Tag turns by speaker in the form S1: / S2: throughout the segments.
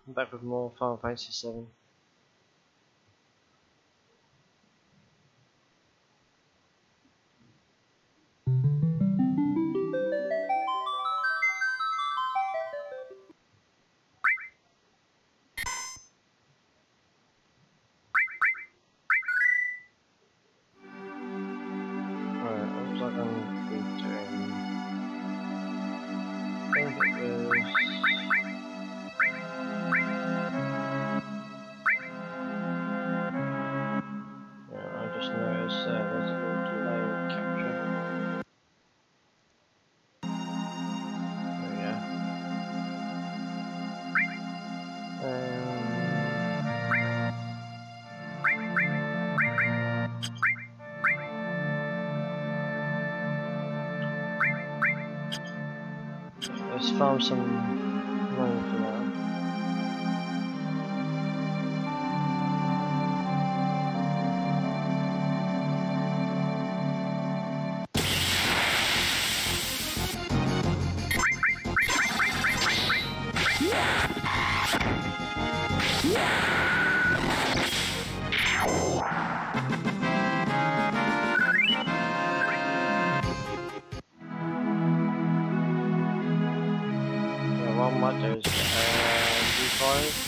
S1: I'm back with more Final Fantasy 7. Let's farm some money for that. One mod is V5.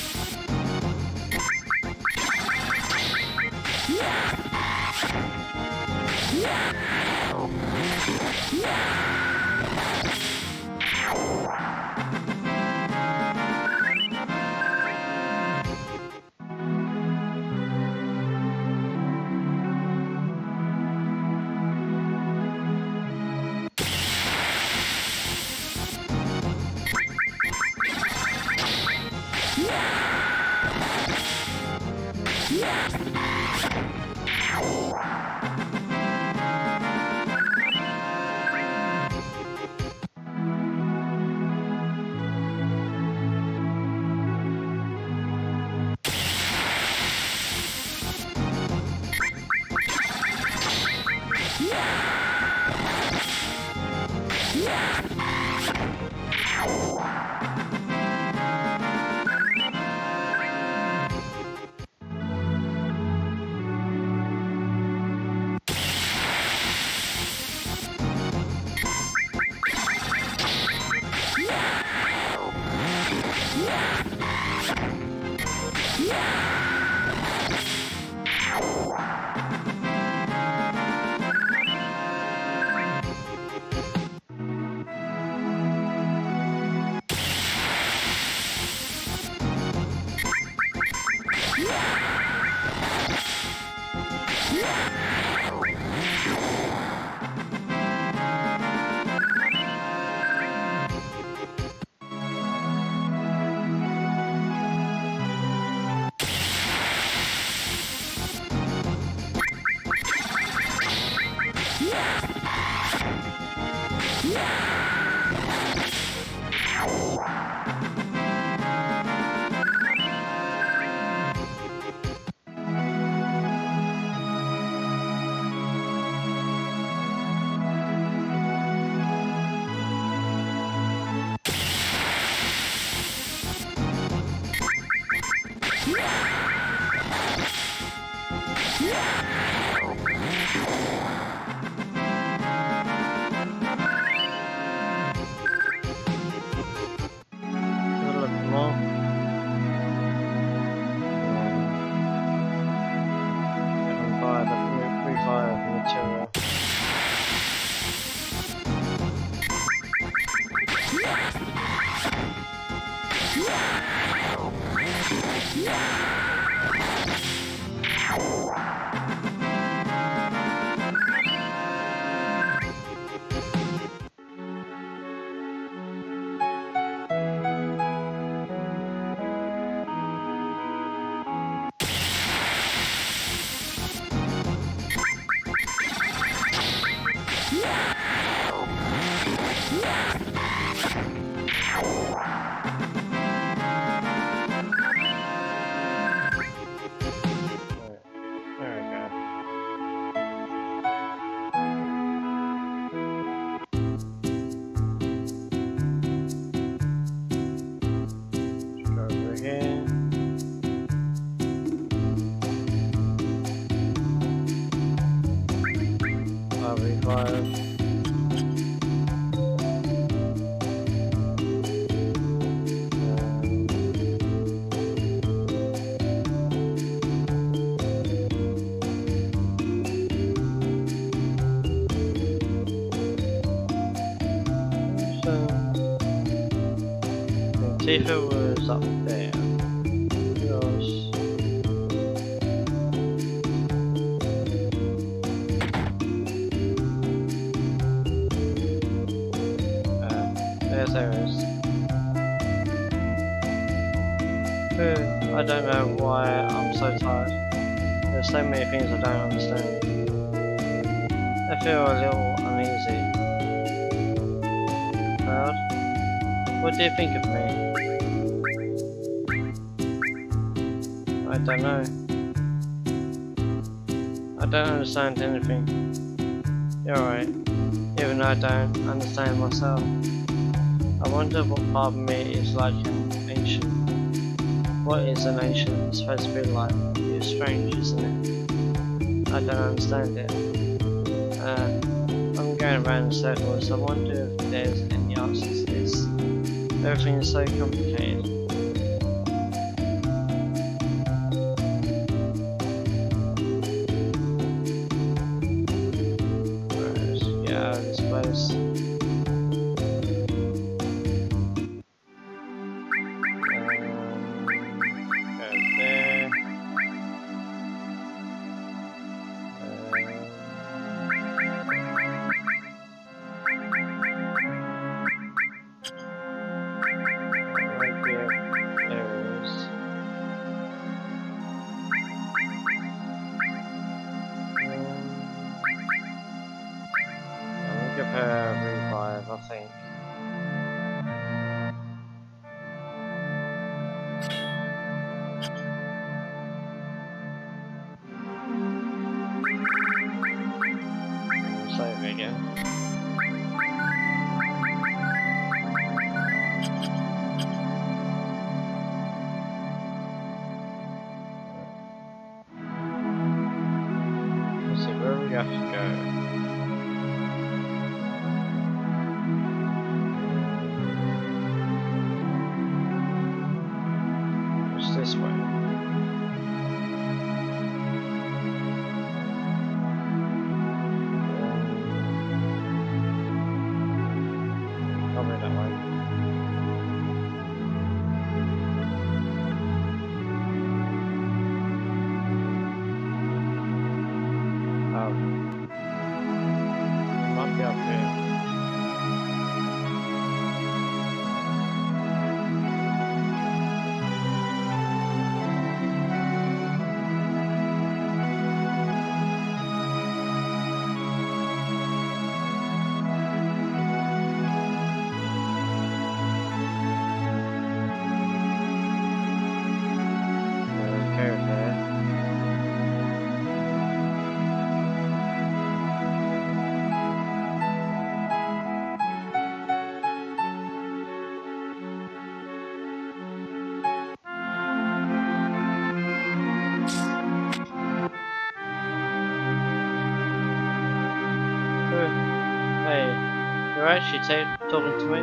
S1: 5. Tifa was up there. There is. I don't know why I'm so tired. There's so many things I don't understand. I feel a little uneasy. Cloud, what do you think of me? I don't know. I don't understand anything. You're right. Even I don't understand myself. I wonder what part of me is like an ancient. What is an ancient supposed to be like? It's strange, isn't it? I don't understand it. I'm going around in circles. I wonder if there's any answers to this. Everything is so complicated. Right, get out of this place. Give her a revive, I think. Save again. Let's see where we have to go. This way. Probably that way. Oh. Might be up here. Hey, you're actually talking to me?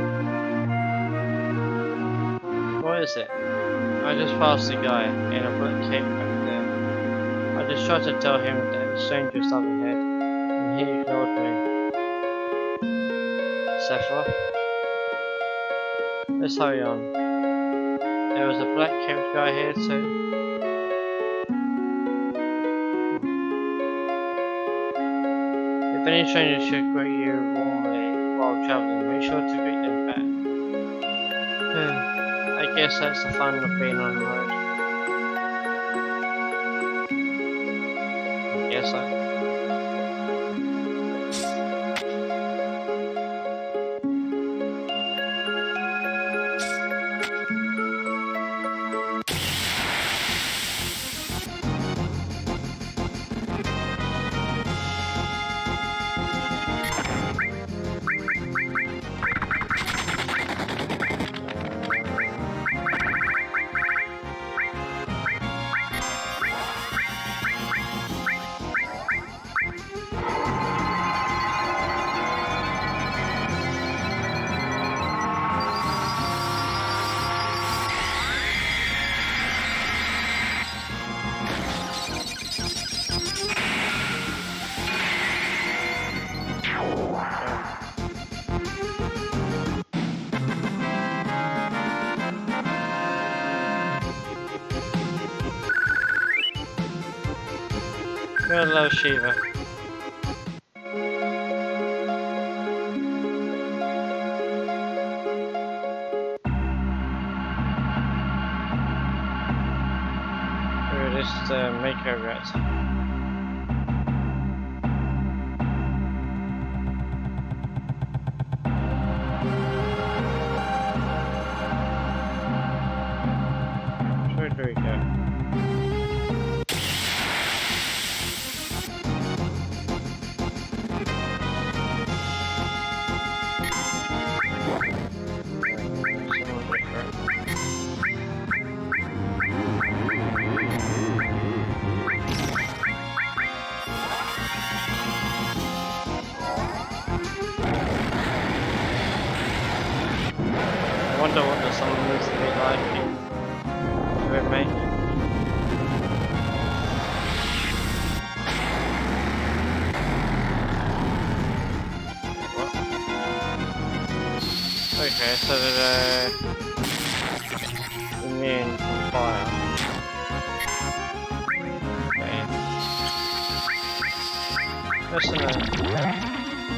S1: What is it? I just passed a guy in a black cape back there. I just tried to tell him that a stranger was up ahead, and he ignored me. Sephiroth? Let's hurry on. There was a black cape guy here too. If any strangers should greet you warmly while travelling, make sure to greet them back. I guess that's the fun of being on the road. I guess so. Hello, Shiva. Here it is, the Mako rat. Where do we go? I wonder what the song needs to be like with me. What? Okay, so they're immune from fire. Okay. Listen.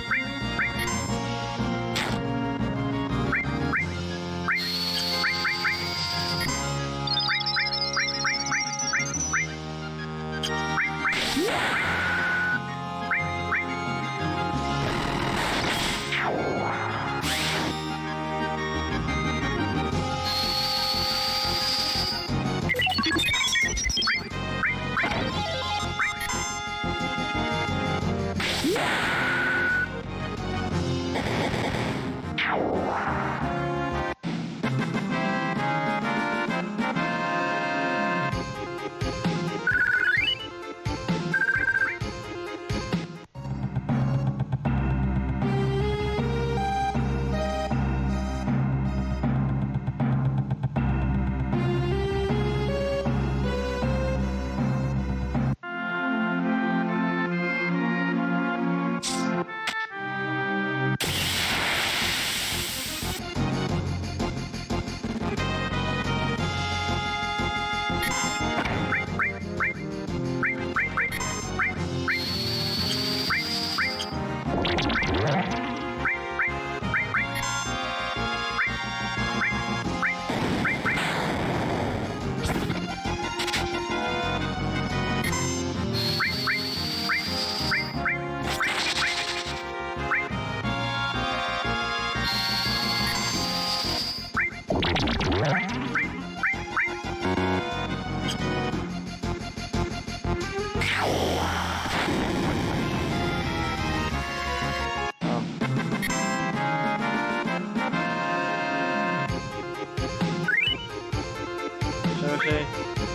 S1: Seriously?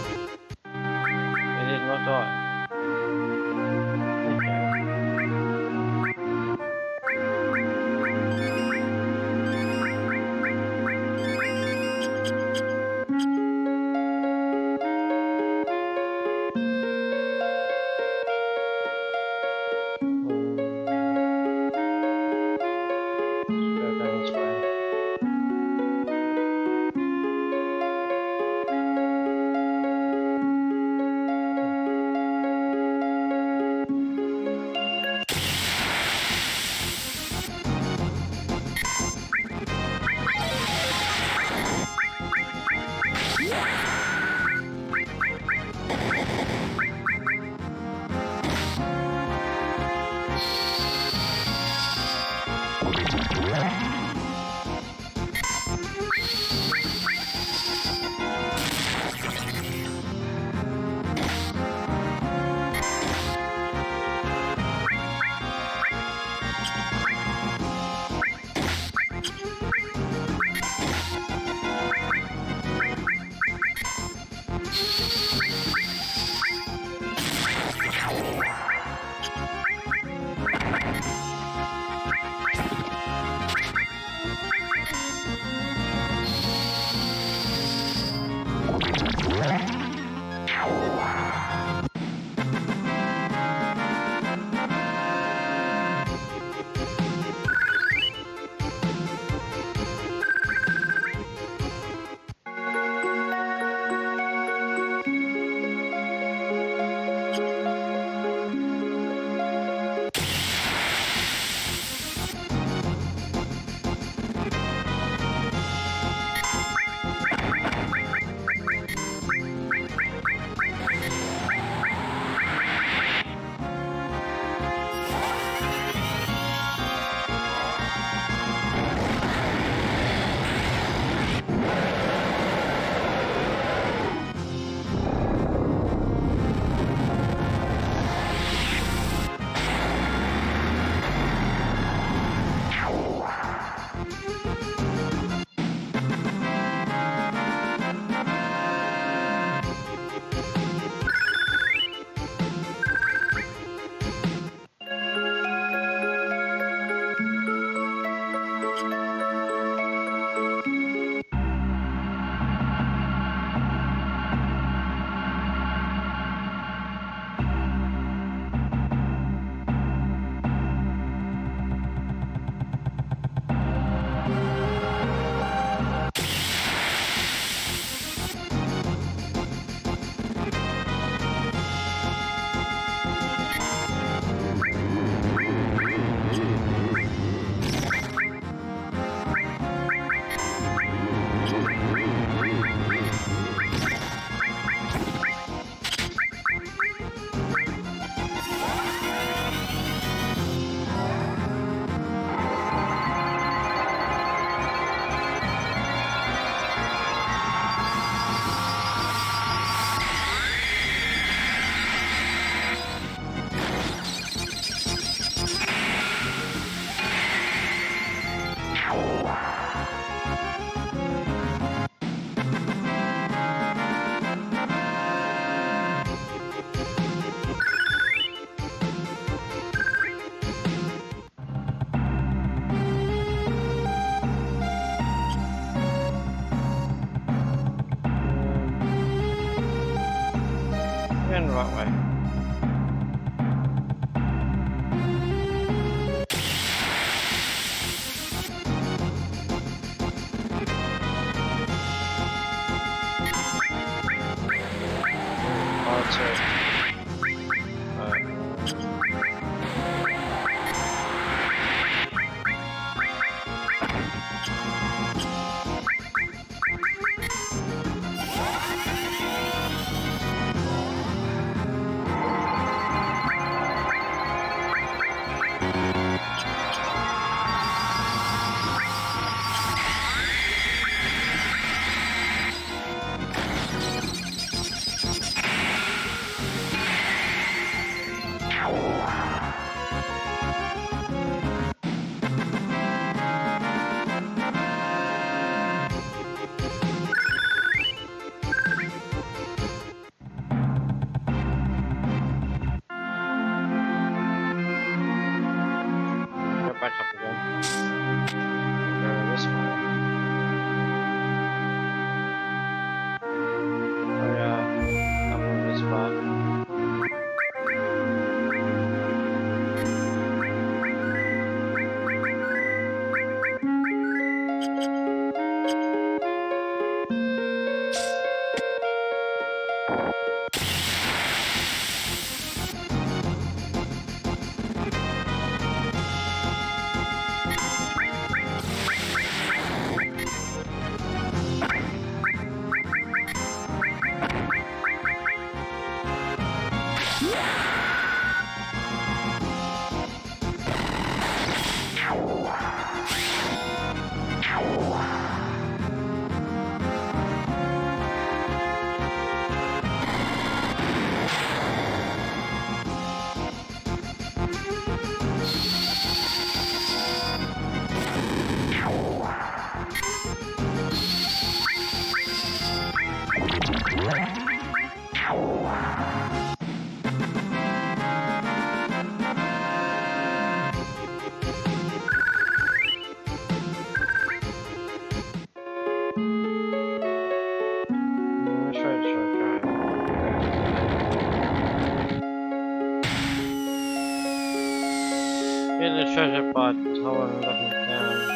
S1: It did not die. Okay. Let's go down this way. going the right way? Back up again. Go this way. Oh yeah, I'm on this part. Get the treasure pod, hold on, looking down.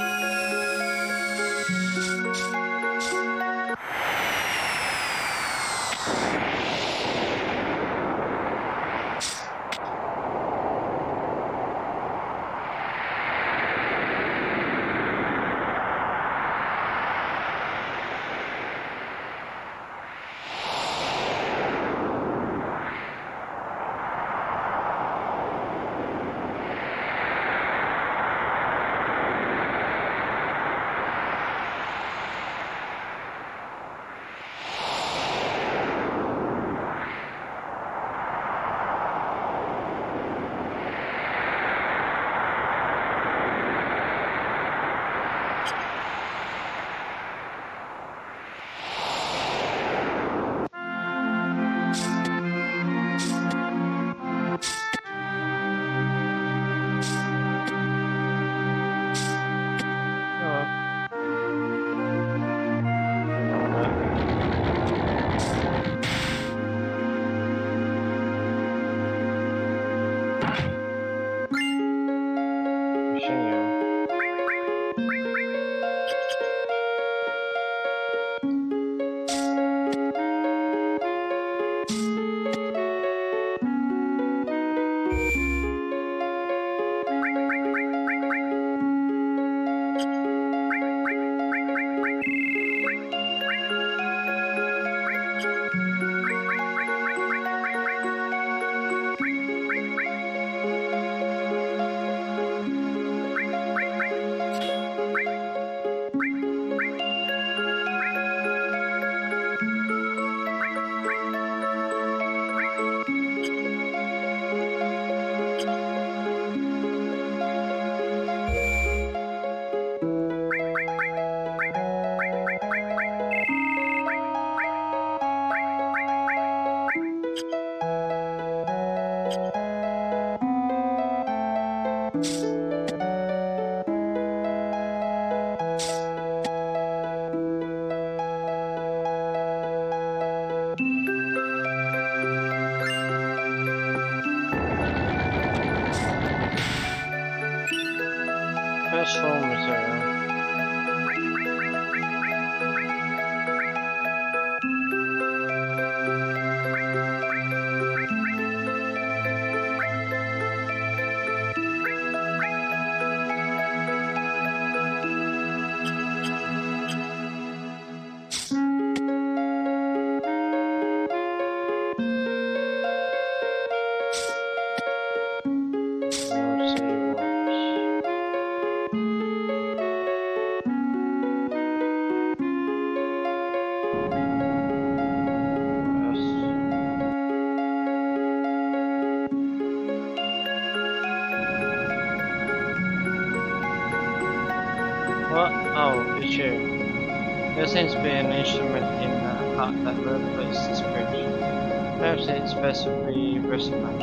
S1: Oh, it's you. There seems to be an instrument in the hut that replaces this bridge. Perhaps it's best if we investigate.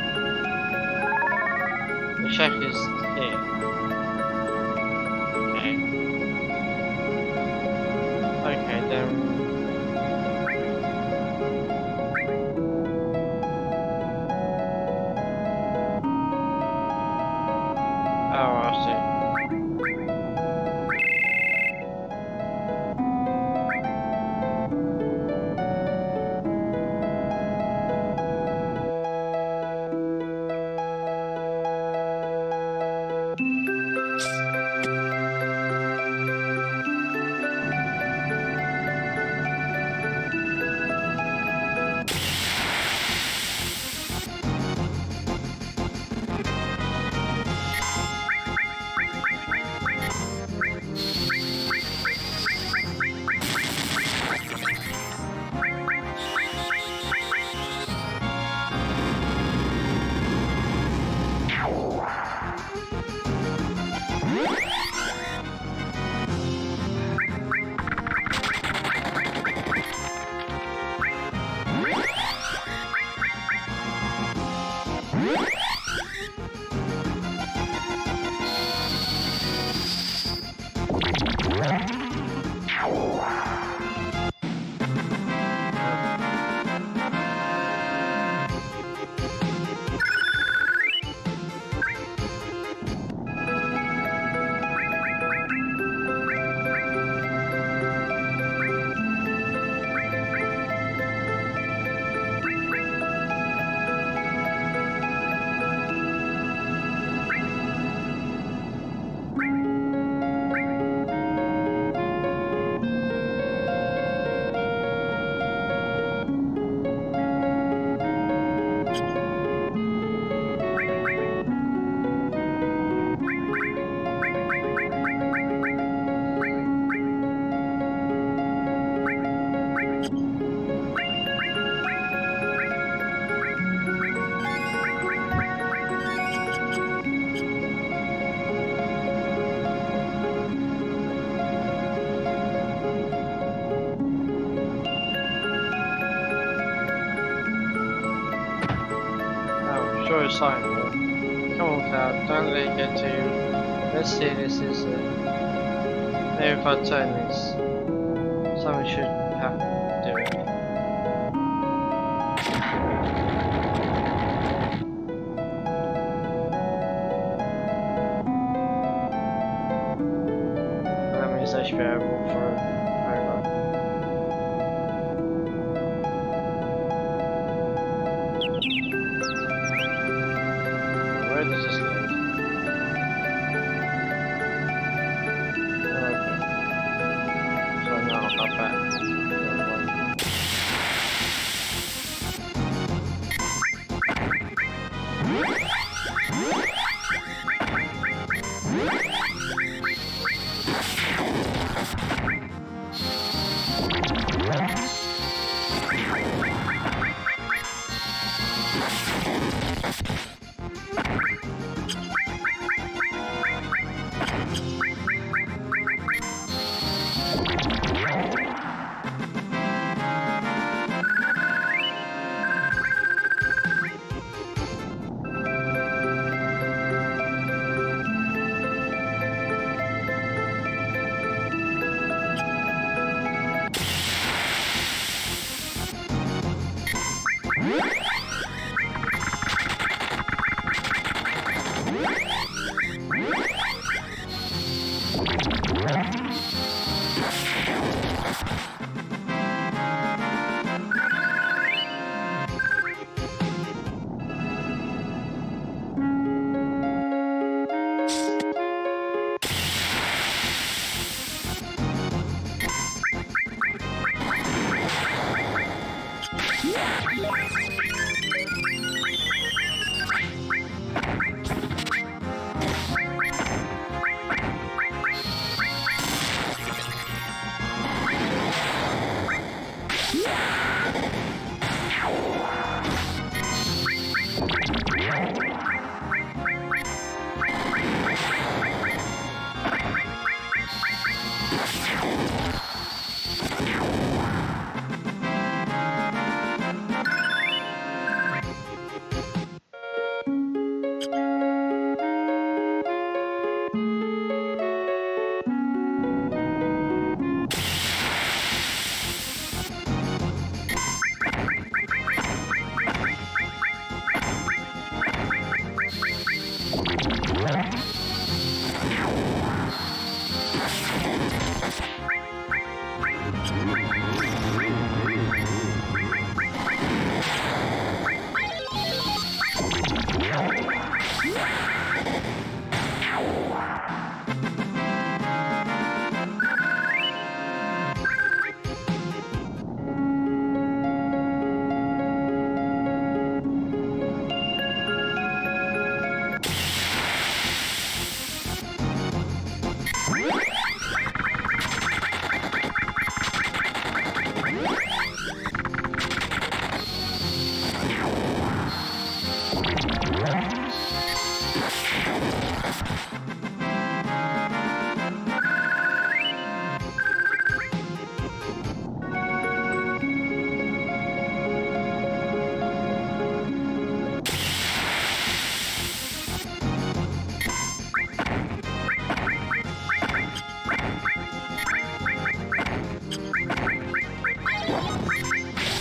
S1: The shack is here. Okay. Okay then. Oh, I see. Sure it's fine. Come on, Cloud, don't let it get to you. Let's see, this is it. Maybe if I turn this, something should happen to do it. That means I should be able to walk through. Where does this lead? Okay. So now I'm not back.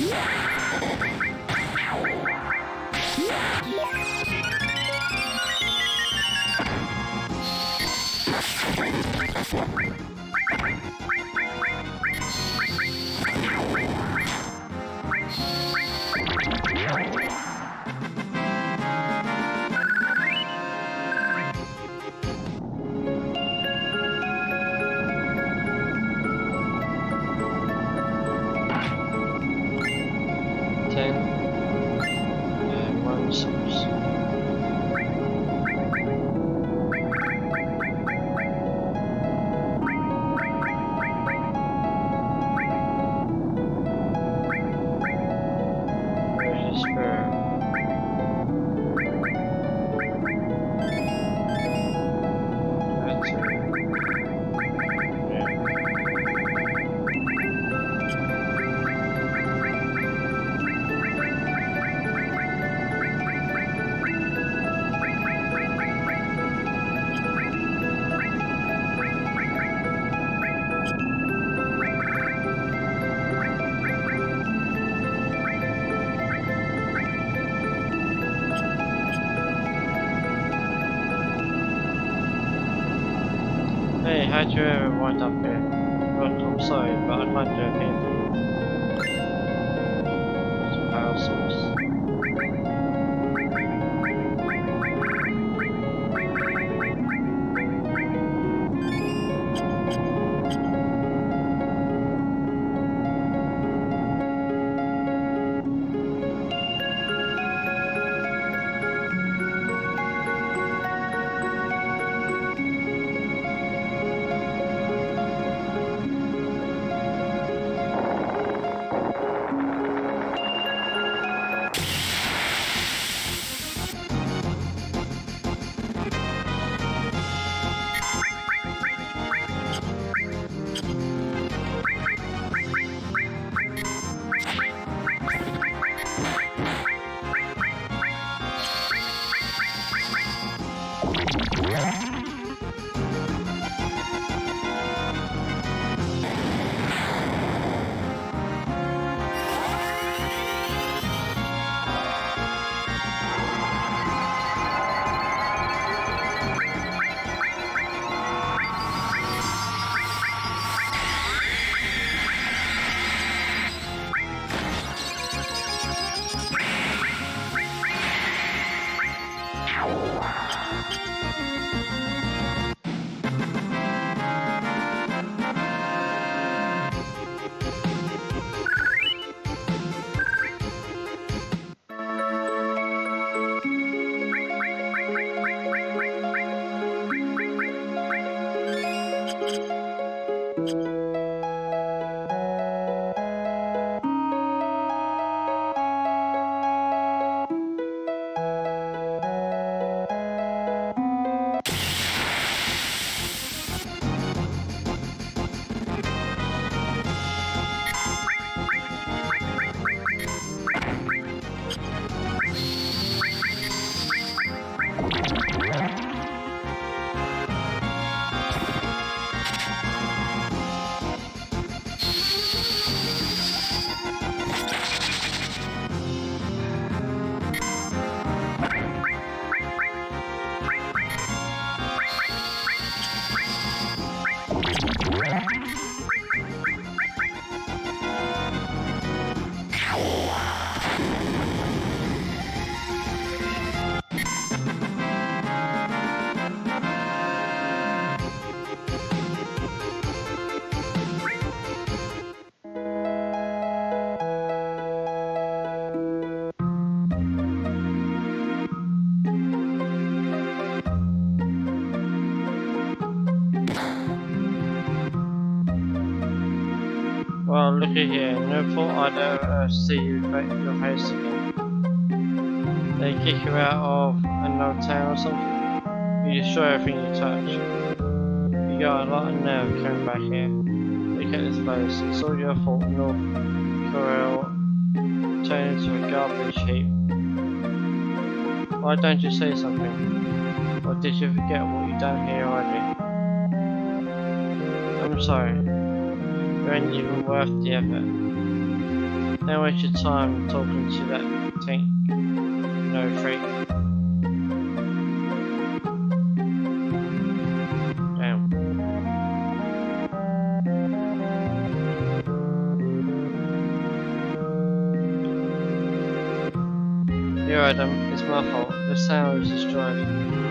S1: Hey, how'd you ever wind up here? Well, I'm sorry, but I can't do anything. It's a power source. Well, looky here, never thought I'd ever see you your face again. They kick you out of another town or something? You destroy everything you touch. You got a lot of nerve coming back here. Look at this place, it's all your fault. North Corel turned into a garbage heap. Why don't you say something? Or did you forget what you've done here already? I'm sorry. You ain't even worth the effort. Don't waste your time talking to that tank. No freak. Damn. You're right, it's my fault. The sound is destroyed.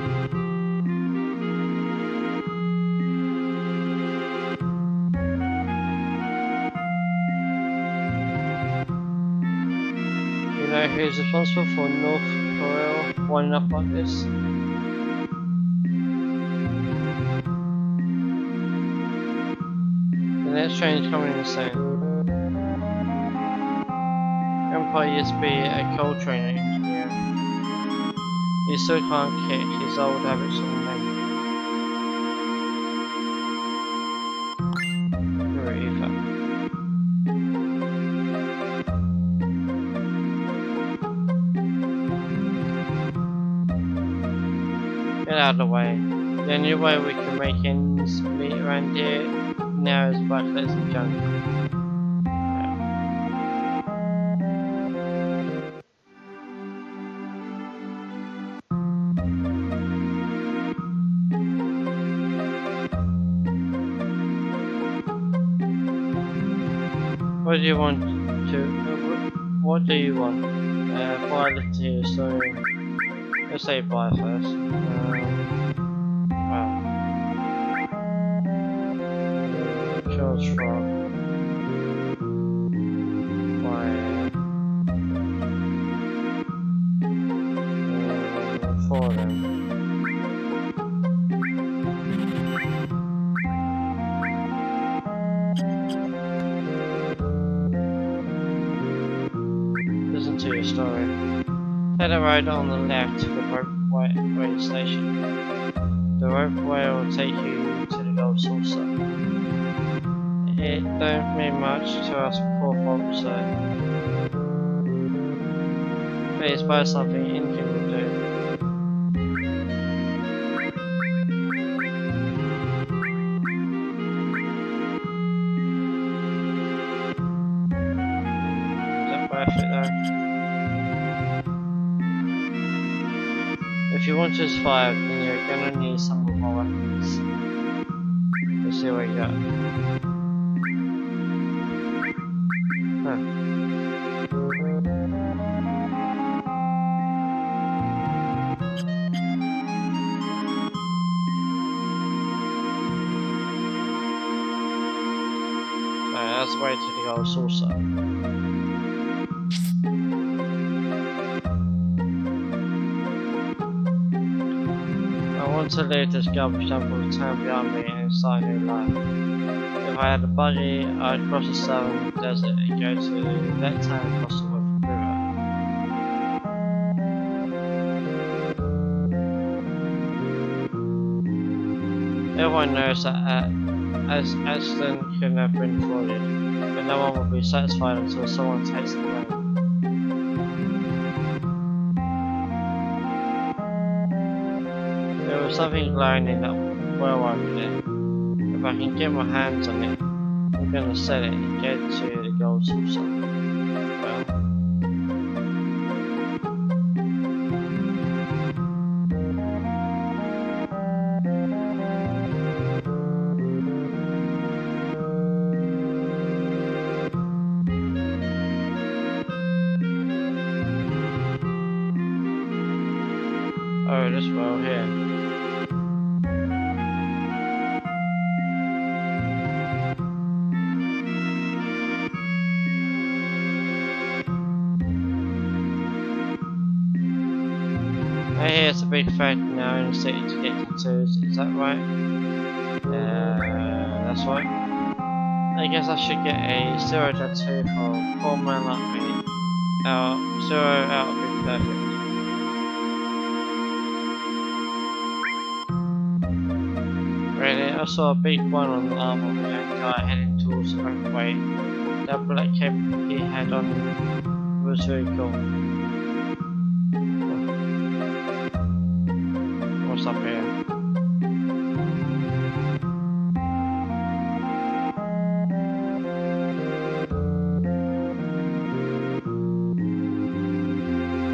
S1: You know who's responsible for North Korea winding up like this? The next train is coming in soon. Grandpa used to be a coal train engineer. He still can't kick his old habits on the Get out of the way. The only way we can make ends meet around here now is by collecting junk. What do you want to? What do you want? Buy the tea, so let's say buy first. Wow. Charles Frog. Buy. For them. Listen to your story. Take the road on the left to the ropeway station. The ropeway will take you to the gold saucer. It don't mean much to us poor folks, so please buy something anything will do. Is that worth it though? If you want to survive, then you're gonna need some of my weapons. Let's see what you got. Huh. That's the way to the gold saucer. I want to leave this garbage dump of town behind me and start a new life. If I had a buggy, I'd cross the southern desert and go to that town across the river. Everyone knows that as accident can have been avoided, but no one will be satisfied until someone takes the blame. There was something glowing in that well over there. If I can get my hands on it, I'm gonna sell it and get to the gold saucer. Well. Oh, this well here. I hear it's a big factory now in the city to get tattoos, is that right? That's right. I guess I should get a zero tattoo for a poor man like me. Zero out would be perfect. Really, I saw a big one on the arm of a young guy heading towards the ropeway. That black cape he had on was very cool. What's up here?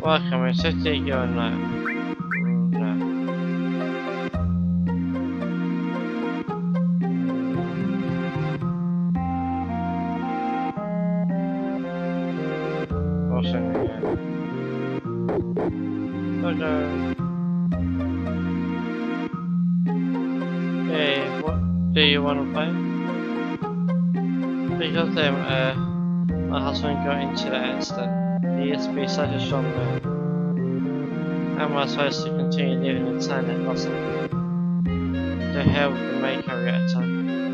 S1: Welcome, it's just you and no. No. What's in here? Hello. Hey, what do you want to play? Because my husband got into the accident. He used to be such a strong man. How am I supposed to continue living in town that lost him? The hell with the Mako reactor?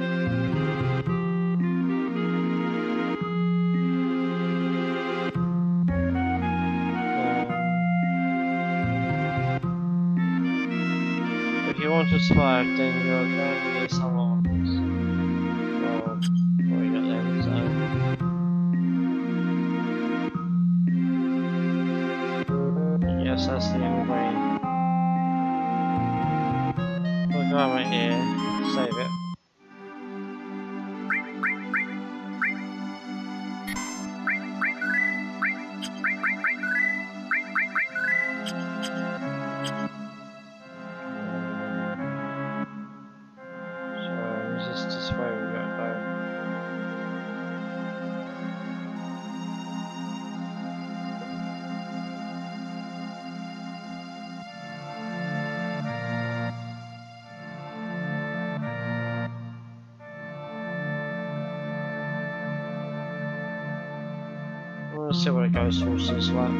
S1: If you want to survive, then you're going to need someone else. What we got then, so. Yes, that's the only way. We'll go right here, save it. So, is this way we gotta go? Let's see what a ghost horse is like.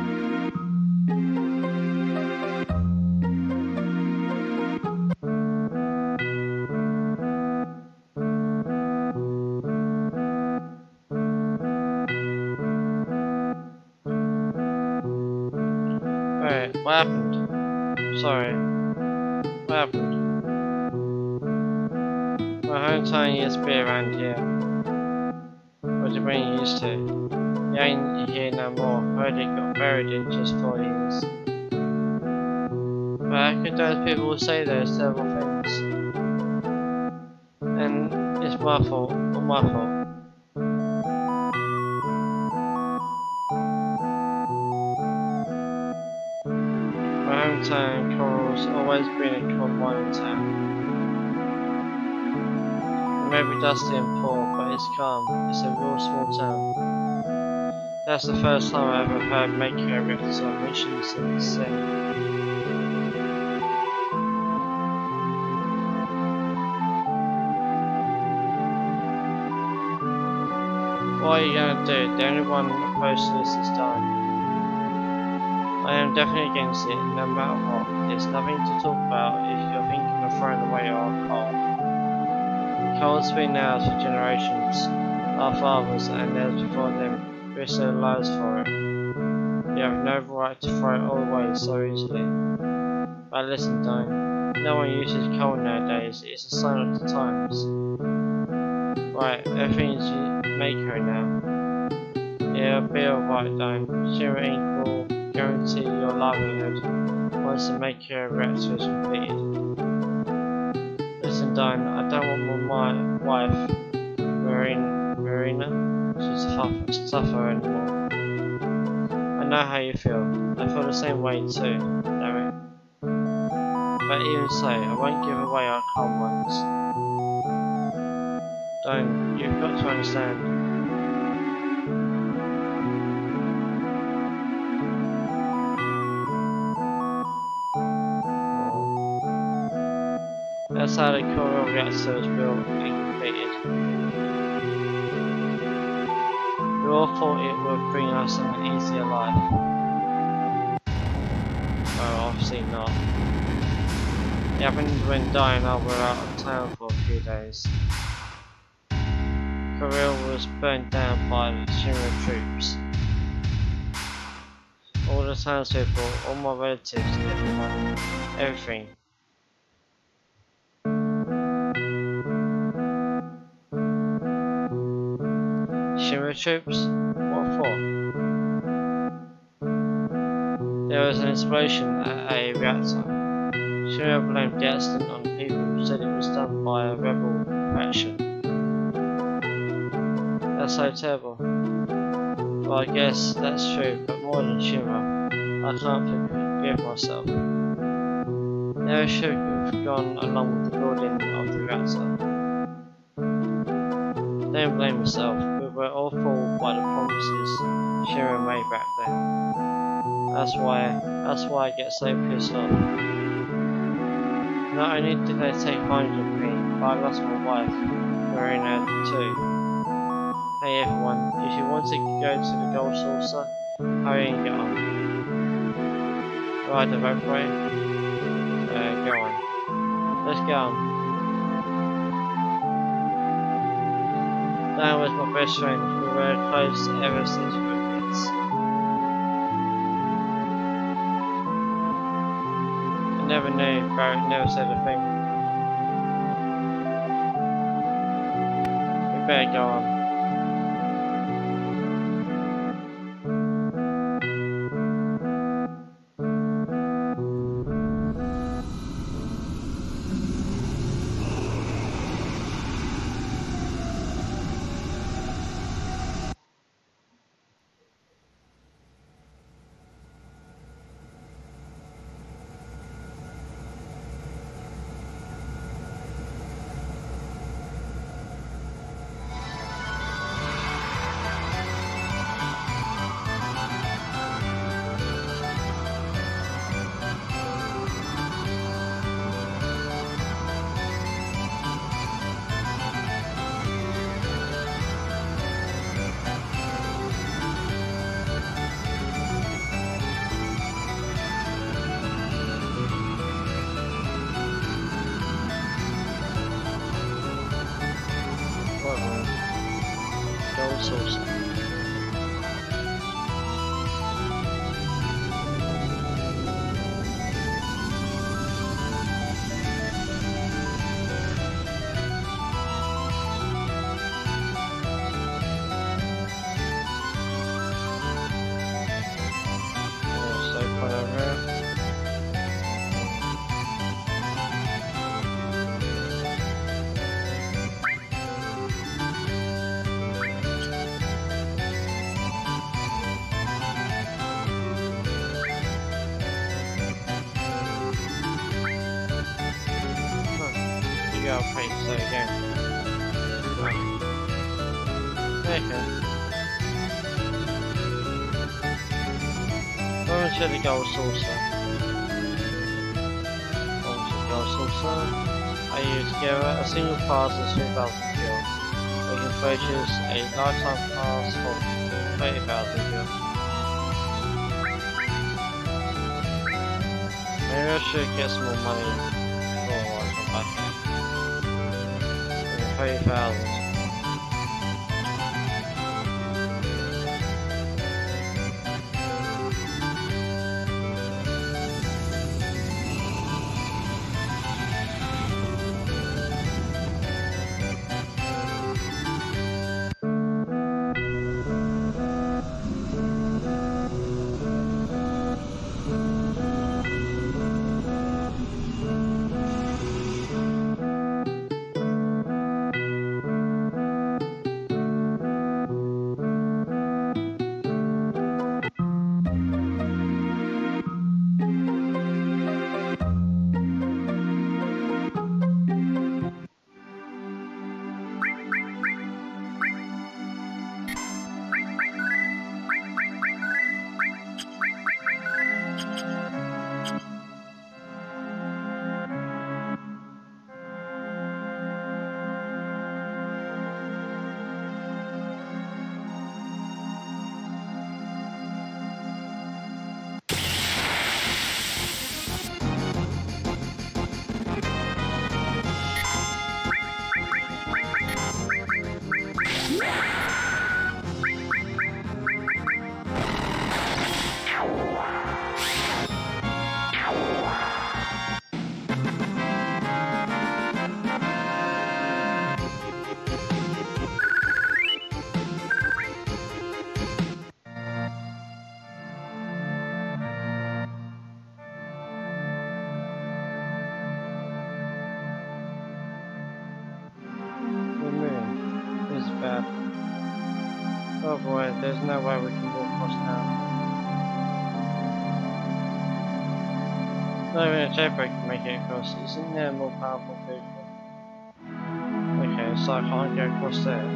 S1: Wait, what happened? Sorry. What happened? My hometown used to be around here. What do you mean used to? It ain't here no more. Heard it got buried in just 4 years. But how could those people say those terrible things? And it's my fault, or my fault. My hometown, Coral's always been a coal mining town. It may be dusty and poor, but it's calm. It's a real small town. That's the first time I ever heard Mako reactors mentioned since then. What are you gonna do? The only one opposed to this is dying. I am definitely against it, no matter what. There's nothing to talk about if you're thinking of throwing away our coal. Coal has been ours for generations. Our fathers and theirs before them risked their lives for it. You have no right to throw it all away so easily. But listen, Don, no one uses coal nowadays. It's a sign of the times. Right, everything's Mako now. Yeah, it'll be alright, Don. Zero Inc. will guarantee your livelihood once the Mako reactor is completed. Listen, Don, I don't want my wife, Marina, to suffer anymore. I know how you feel. I feel the same way too, damn it. But even so, I won't give away our coal mines. Don, you've got to understand. That's how the Coral reactor was built and completed. We all thought it would bring us an easier life. Well, obviously not. It happened when Di and I were out of town for a few days. Coral was burnt down by the Shinra troops. All the townspeople, all my relatives, everyone, everything. Shinra troops? What for? There was an explosion at a reactor. Shinra blamed the accident on people who said it was done by a rebel faction. That's so terrible. Well, I guess that's true, but more than Shinra. I can't forgive myself. Never should have gone along with the building of the reactor. Don't blame yourself. We were all fooled by the promises Sharon made back then. That's why I get so pissed off. Not only did they take advantage of me, but I lost my wife, Marina, too. Hey everyone, if you want to go to the gold saucer, hurry and get on. Ride the roadway. Go on. Let's go on. Dan was my best friend. We were close ever since we were kids. I never knew, Barrett never said a thing. We better go on. Gold saucer. I'll paint so again. Okay. Going to the gold saucer. Going to the gold saucer. I use together a single pass of 3,000 gil. We can purchase a lifetime pass for 30,000 gil. Maybe I should get some more money before I come back here. 30,000. Oh boy, there's no way we can walk across now. Not even a jailbreak can make it across. Isn't there a more powerful vehicle? Okay, so I can't get across there.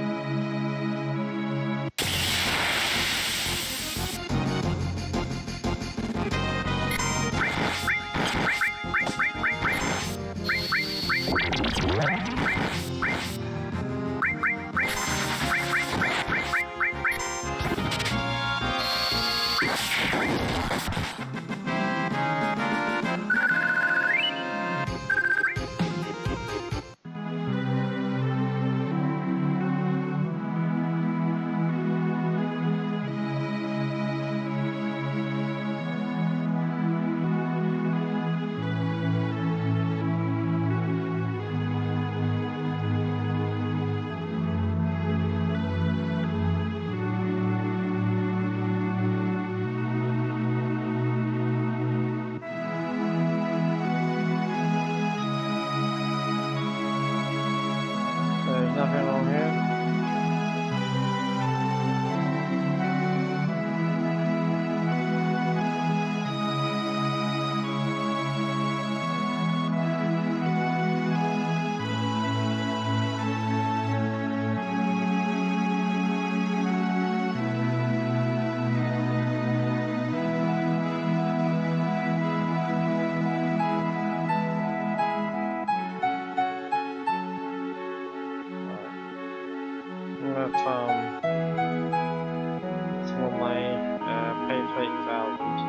S1: There's nothing wrong here. For my pay for 8,000.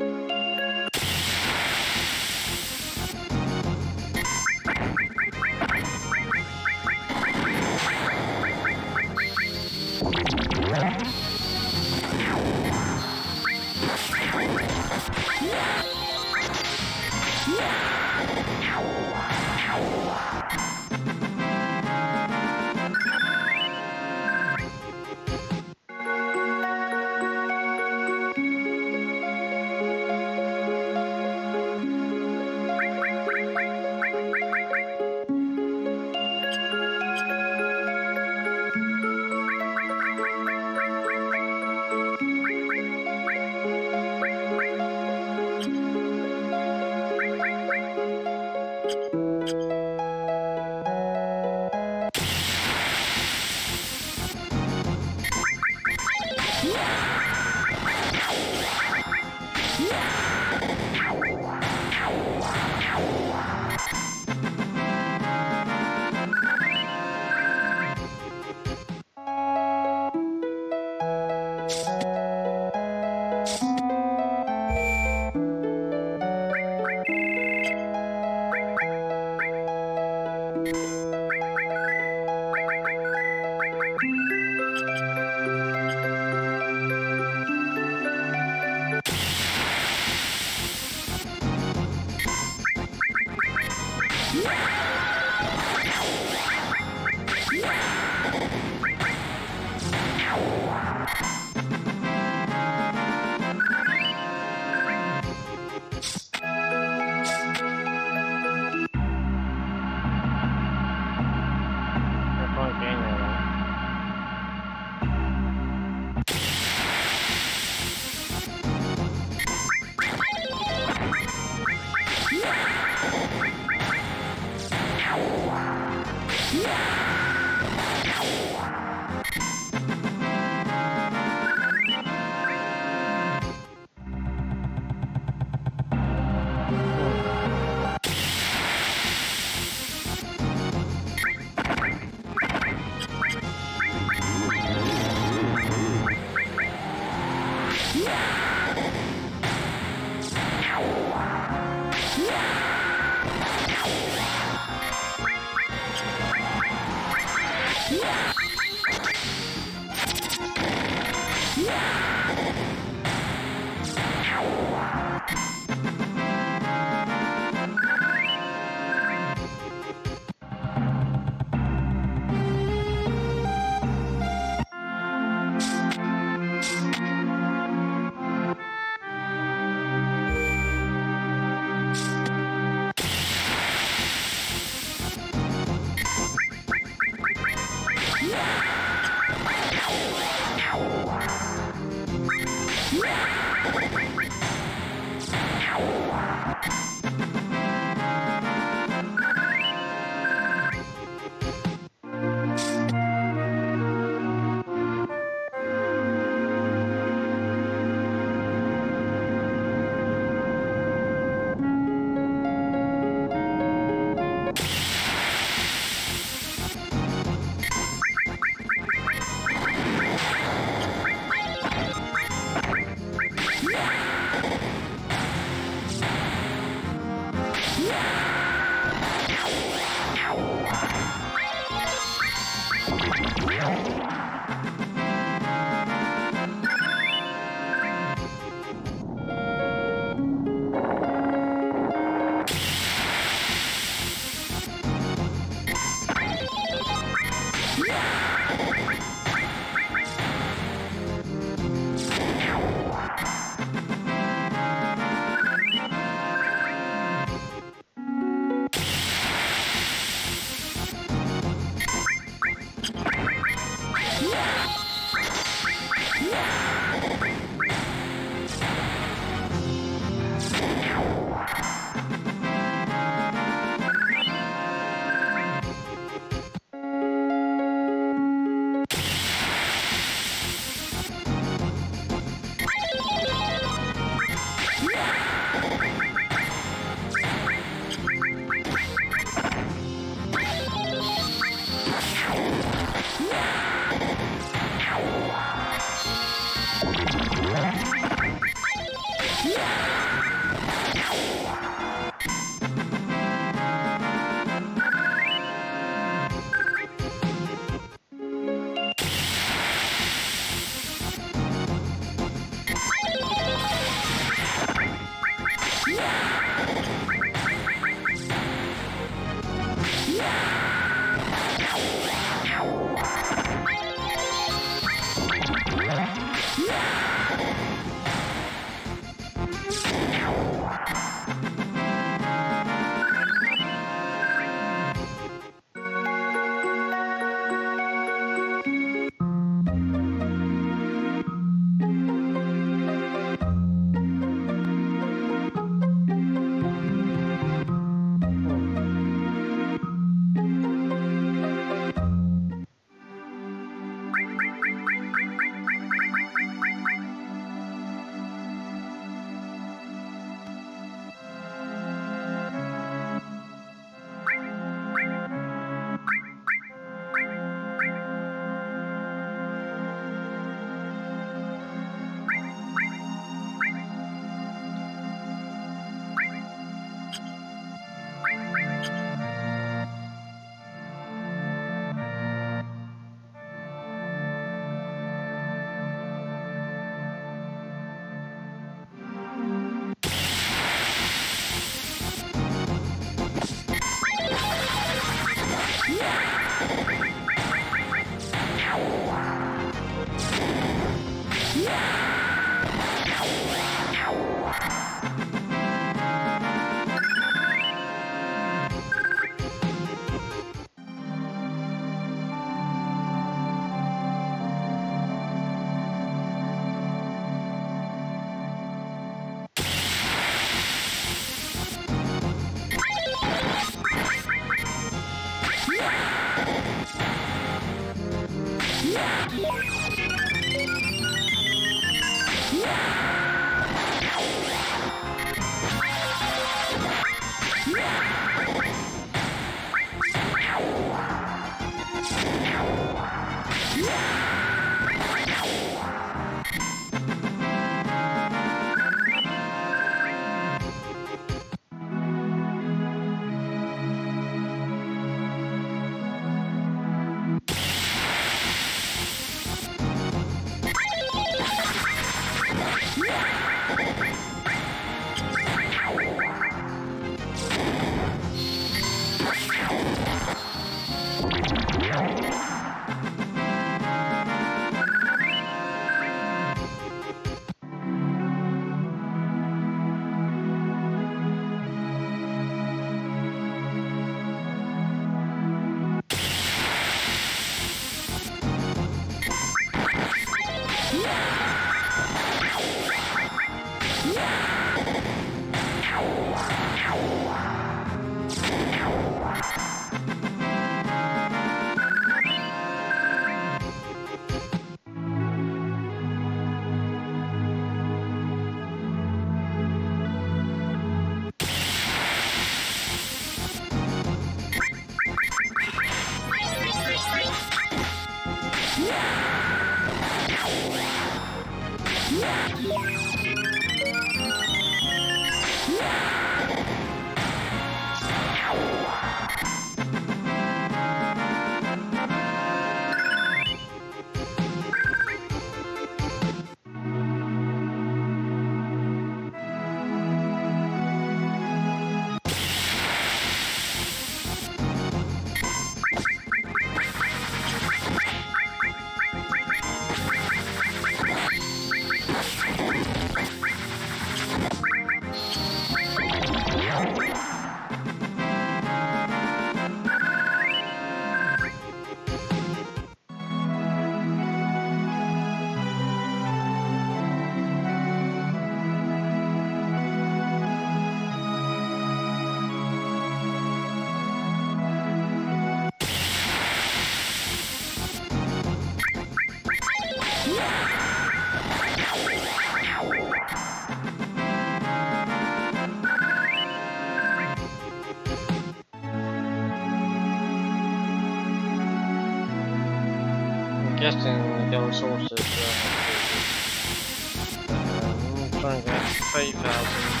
S1: Guessing those sources trying to get 3,000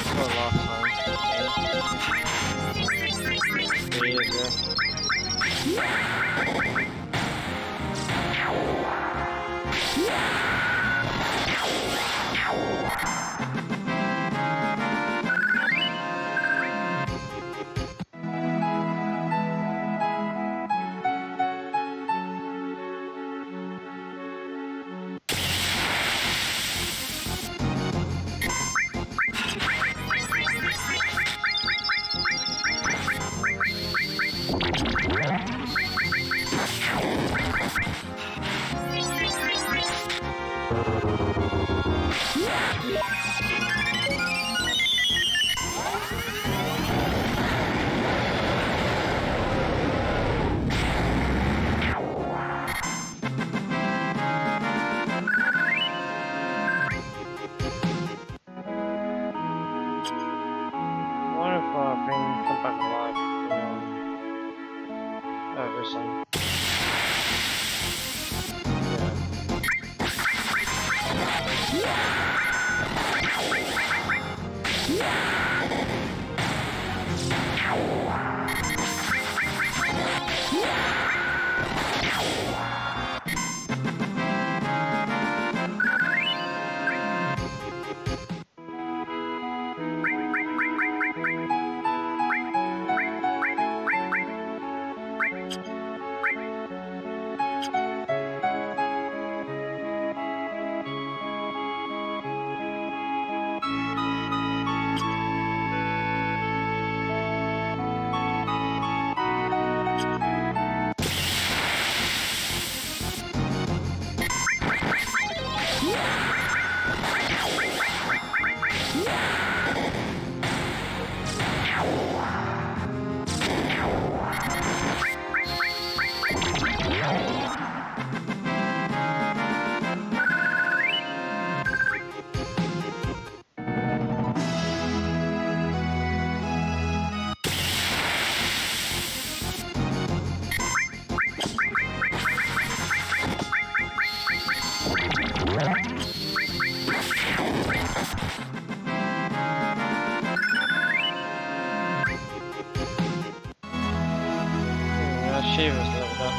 S1: for last time. Shivers leveled up.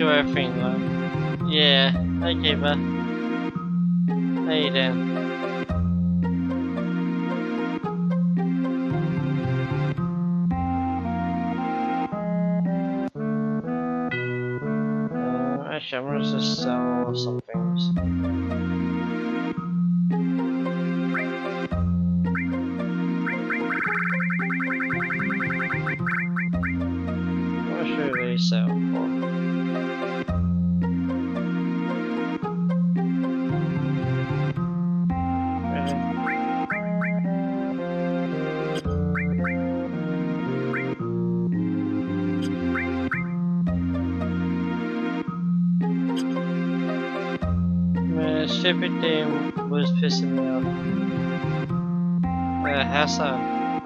S1: kill everything though. Yeah, okay, Beth. How you doing? Actually, I'm gonna just sell some things. What should they sell for? Man, stupid game was pissing me off. How so?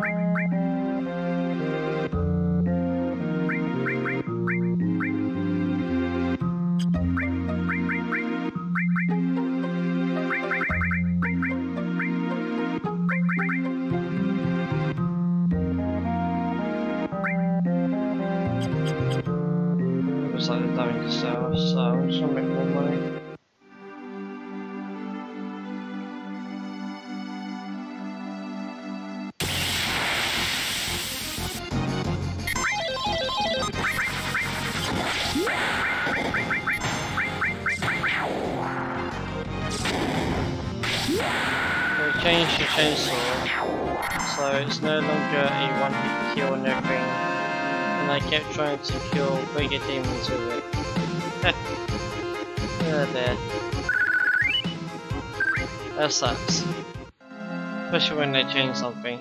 S1: Looks like they're dying to sell, so I'm just gonna make more money. They changed the chainsaw, so it's no longer a one-hit kill and everything, and I kept trying to kill bigger demons with it. There. That sucks. Especially when they change something.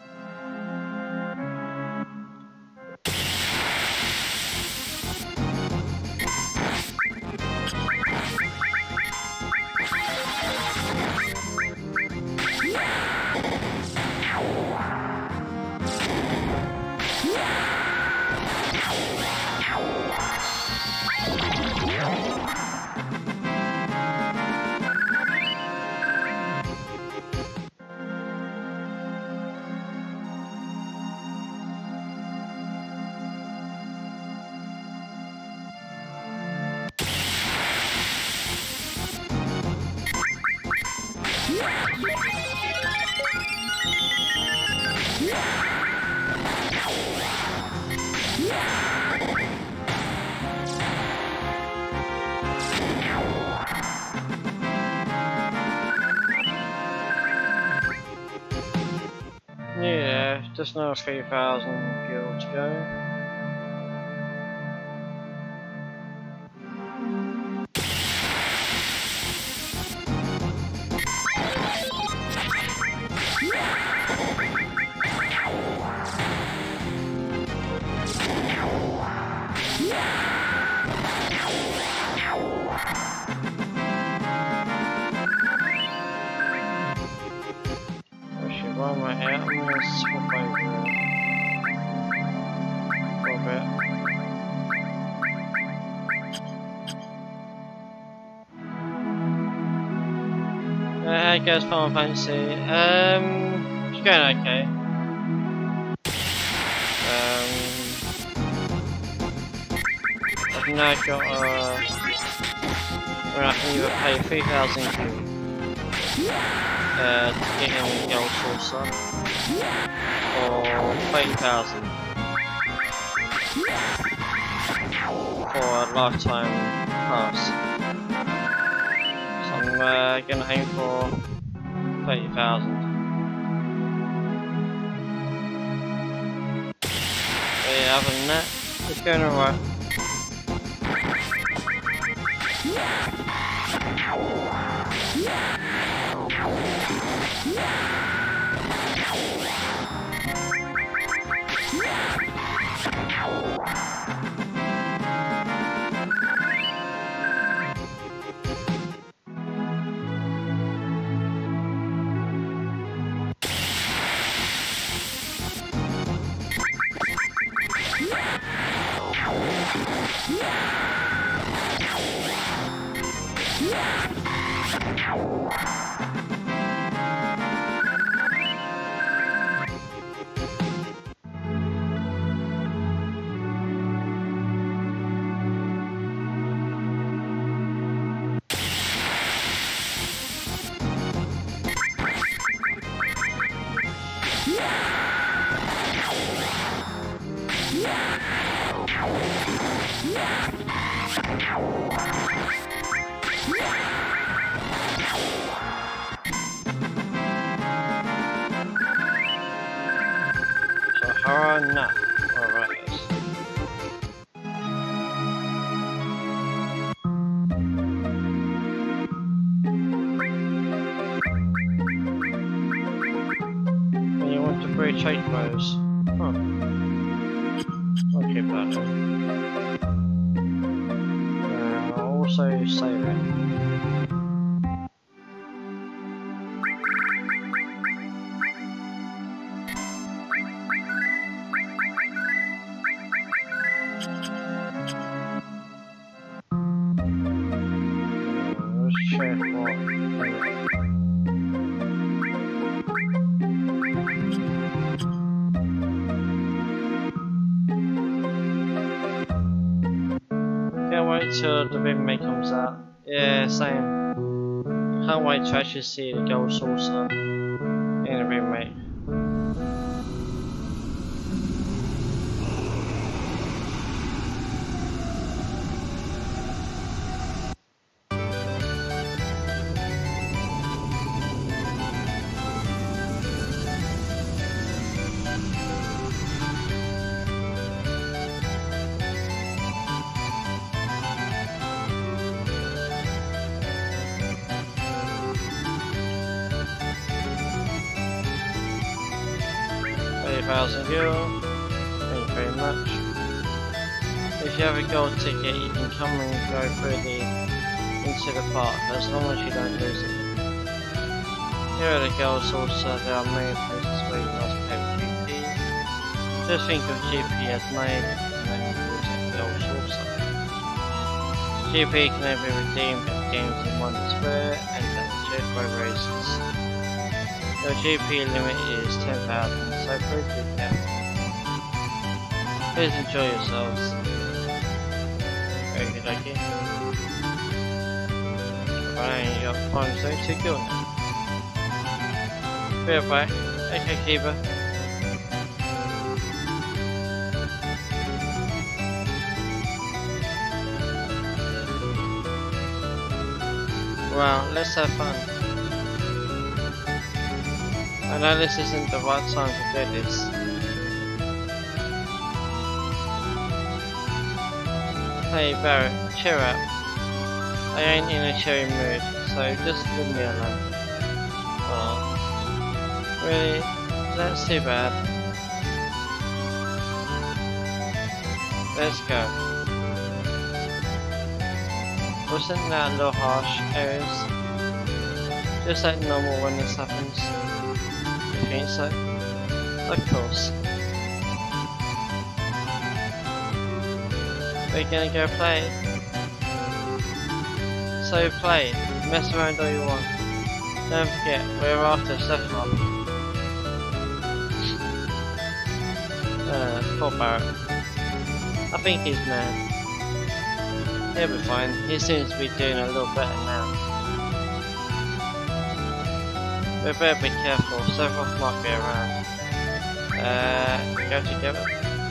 S1: Yeah, just another 3,000 gil to go. Why am I out? I'm gonna swap over for a bit. Hey guys, Final Fantasy. It's going okay. I've now got where I can either pay 3,000 to get him Gold Saucer, or 30,000 for a lifetime pass. So I'm gonna aim for 30,000. But yeah, other than that, it's going alright. phone now. Alright. When you want to breach hate clothes. Huh. I'll keep that in. I'll also save it. Can't wait till the remake comes out. Yeah, same. Can't wait to actually see the gold saucer in the remake. €30,000. Thank you very much. If you have a gold ticket, you can come and go through into the park as long as you don't lose it. Here are the gold saucer. There are many places where you must pay with GP. Just think of GP as money and then use the gold saucer. GP can only be redeemed at games in One Square and at the Jetboy races. Your GP limit is 10,000, so please be careful. Please enjoy yourselves. Okie dokie. Right, you got 572 kills now. Be right back. Okay, Keeper. Wow, let's have fun. I know this isn't the right time to do this. Hey Barrett, cheer up. I ain't in a cheery mood, so just leave me alone. Oh, really? That's too bad. Let's go. Wasn't that a little harsh, Ares? Just like normal when this happens. You think so? Of course. We're gonna go play. So play. Mess around all you want. Don't forget, we're after Sephiroth. Poor Barrett. I think he's mad. He'll be fine. He seems to be doing a little better now. We better be careful. Sephiroth might be around. Go together.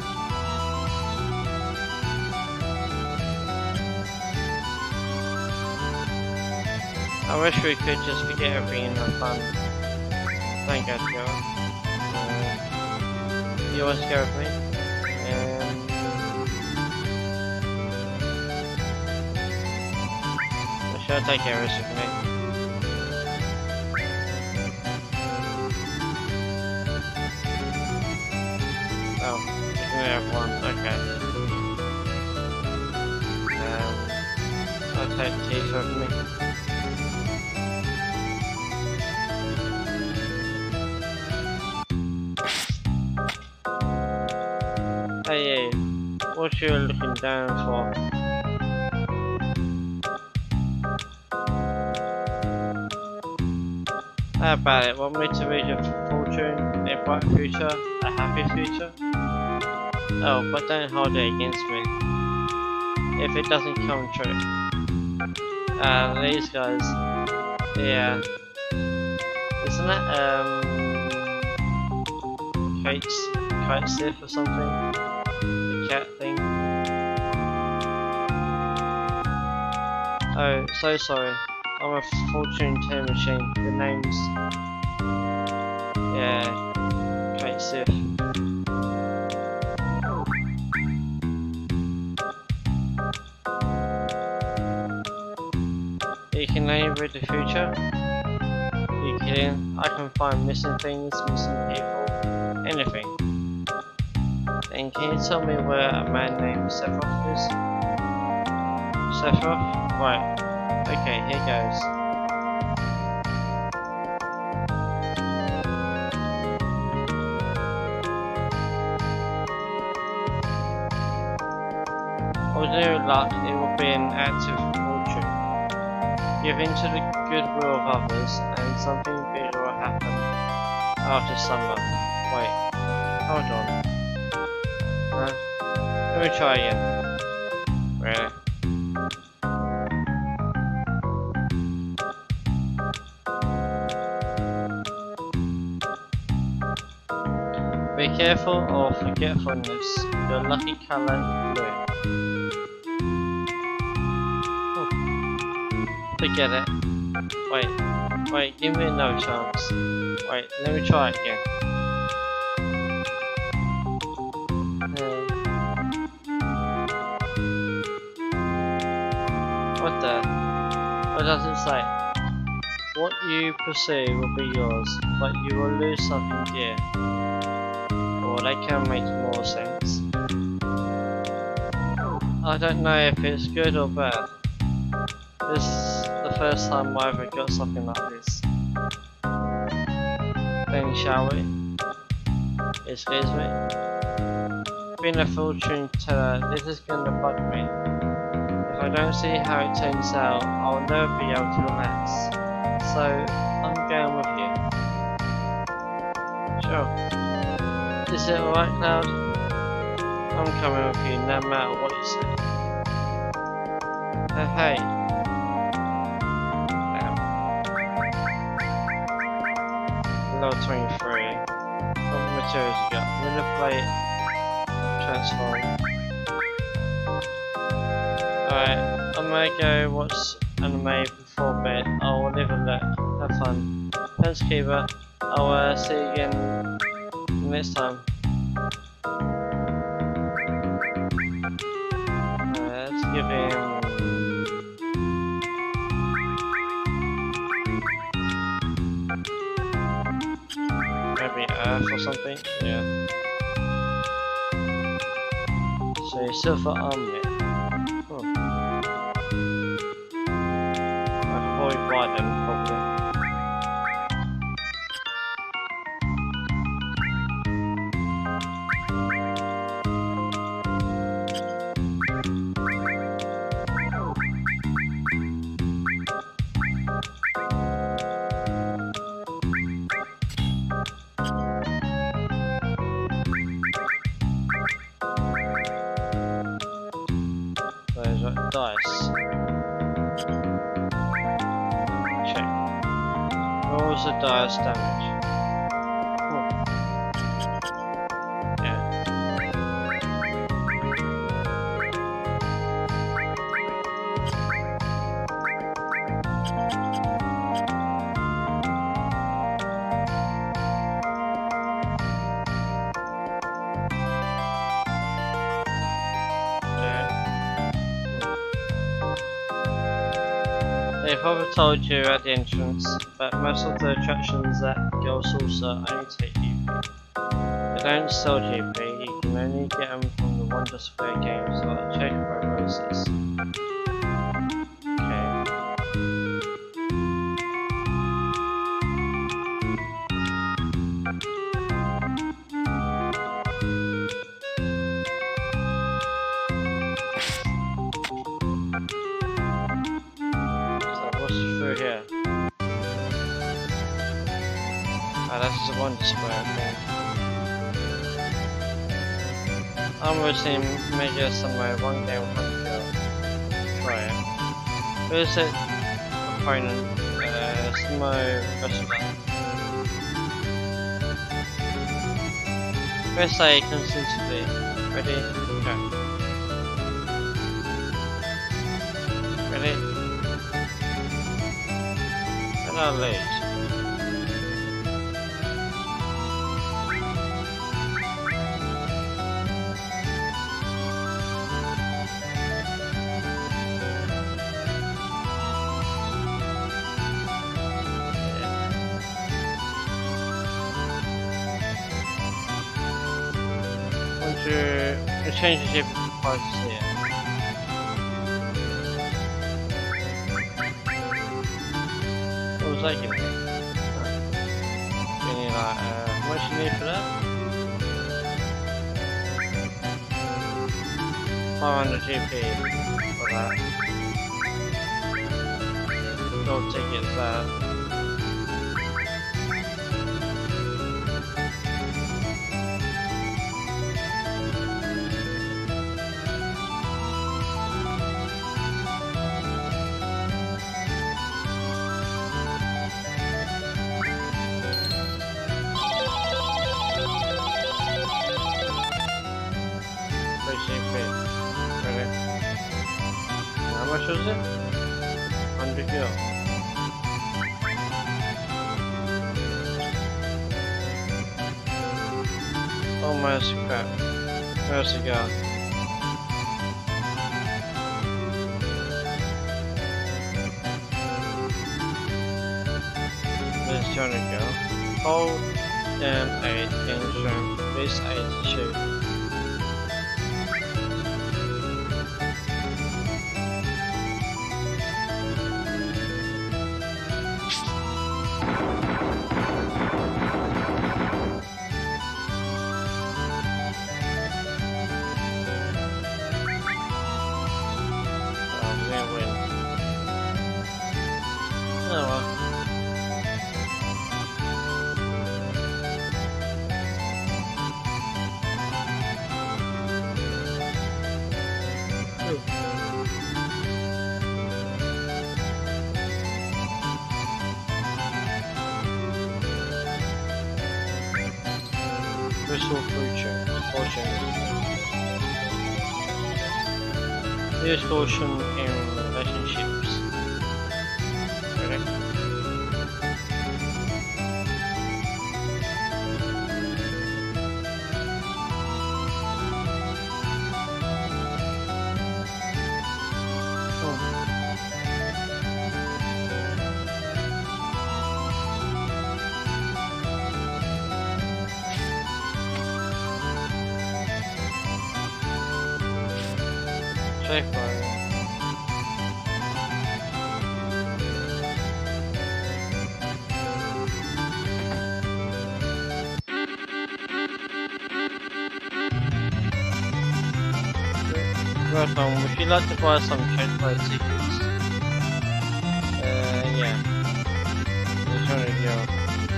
S1: I wish we could just forget everything and have fun. Don't go together. You want to go with me? Should I take Ares with me? Oh, you can have one, okay. I'll take Tifa with me. Hey, what you looking down for? How about it? Want me to read your fortune? A bright future? A happy future? Oh, but don't hold it against me if it doesn't come true. These guys. Yeah. Isn't that, Kite Sith or something? The cat thing? Oh, so sorry. I'm a fortune teller machine. The name's... yeah... Kite Sith. can only read the future? Are you kidding? I can find missing things, missing people, anything. Then can you tell me where a man named Sephiroth is? Sephiroth? Right. Okay, here goes. Ordinary luck, it will be an act of fortune. Give in to the goodwill of others, and something bigger will happen after summer. Wait, hold on. Let me try again. Really? Be careful of forgetfulness. Your lucky color blue. Forget it. Wait, give me another chance. Wait, let me try it again. What does it say? What you pursue will be yours, but you will lose something dear. Well, that can make more sense. I don't know if it's good or bad. This is the first time I ever got something like this. Then shall we? Excuse me? Being a fortune teller, this is gonna bug me. If I don't see how it turns out, I'll never be able to relax. So, I'm going with you. Sure. Is it alright, Cloud? I'm coming with you no matter what you say. Hey. Level 23. What materials you got? Manipulate. Transform. Alright, I'm gonna go watch anime before bed. I'll live a look. Have fun. Thanks, Kiba. I'll see you again next time. Let's give him. Maybe Earth or something? Yeah. So, silver armlet. I can probably buy them, probably. Those are dice. Check. Rolls the dice damage. Yeah. They probably told you at the entrance, but most of the attractions at Girl Saucer only take GP. They don't sell GP, you can only get them from the Wonder Square games like Chocobo Roses. Through here. That's the Wonder Square thing. I'm watching Mega Samurai 1 game 100. Try it. Where's it? Opponent. Sumo Wrestler. Press A consistently. Ready? Go. Ready? And I'll lose. to change the shape of the prices here. What was that giving me? Giving me like, how much you need for that? 500 GP for that. Gold tickets there. How much was it? 100 gil. Almost crap. Where's it go? There's 200 gil. Hold down 8 insurance. This 8 shoot. Crystal fortune. Here's fortune in relationships. Ready? Check for it. Right on, would you like to buy some trade play tickets? Yeah. Just trying to go.